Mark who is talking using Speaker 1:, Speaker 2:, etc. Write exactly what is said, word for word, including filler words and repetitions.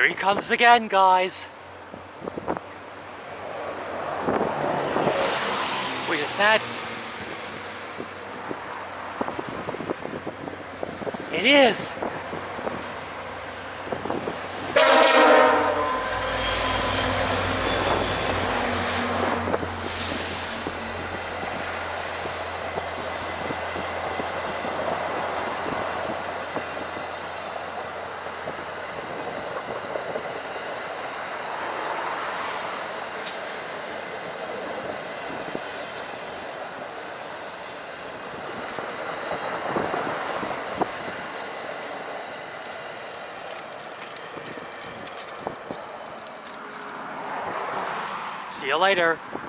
Speaker 1: Here he comes again, guys. Wait, is that... It is! See you later.